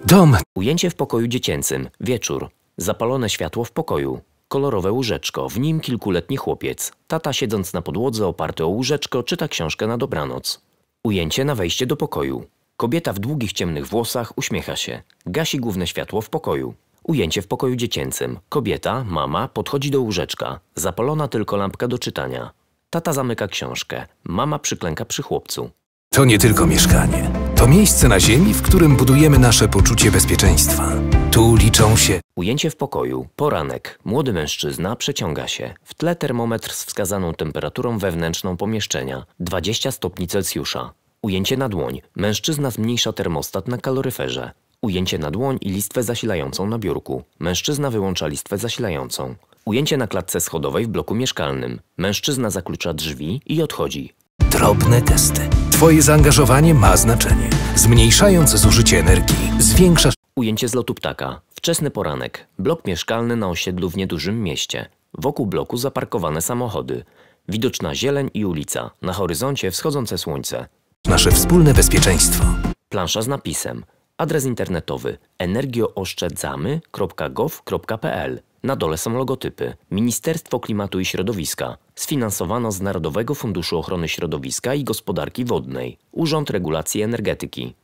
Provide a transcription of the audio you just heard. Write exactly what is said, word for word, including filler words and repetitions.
Dom. Ujęcie w pokoju dziecięcym. Wieczór. Zapalone światło w pokoju. Kolorowe łóżeczko, w nim kilkuletni chłopiec. Tata, siedząc na podłodze oparty o łóżeczko, czyta książkę na dobranoc. Ujęcie na wejście do pokoju. Kobieta w długich ciemnych włosach uśmiecha się. Gasi główne światło w pokoju. Ujęcie w pokoju dziecięcym. Kobieta, mama, podchodzi do łóżeczka. Zapalona tylko lampka do czytania. Tata zamyka książkę. Mama przyklęka przy chłopcu. To nie tylko mieszkanie. To miejsce na ziemi, w którym budujemy nasze poczucie bezpieczeństwa. Tu liczą się... Ujęcie w pokoju. Poranek. Młody mężczyzna przeciąga się. W tle termometr z wskazaną temperaturą wewnętrzną pomieszczenia. dwadzieścia stopni Celsjusza. Ujęcie na dłoń. Mężczyzna zmniejsza termostat na kaloryferze. Ujęcie na dłoń i listwę zasilającą na biurku. Mężczyzna wyłącza listwę zasilającą. Ujęcie na klatce schodowej w bloku mieszkalnym. Mężczyzna zaklucza drzwi i odchodzi. Drobne gesty. Twoje zaangażowanie ma znaczenie. Zmniejszając zużycie energii, zwiększasz... Ujęcie z lotu ptaka. Wczesny poranek. Blok mieszkalny na osiedlu w niedużym mieście. Wokół bloku zaparkowane samochody. Widoczna zieleń i ulica. Na horyzoncie wschodzące słońce. Nasze wspólne bezpieczeństwo. Plansza z napisem. Adres internetowy energiooszczędzamy kropka gov kropka pl. Na dole są logotypy. Ministerstwo Klimatu i Środowiska. Sfinansowano z Narodowego Funduszu Ochrony Środowiska i Gospodarki Wodnej. Urząd Regulacji Energetyki.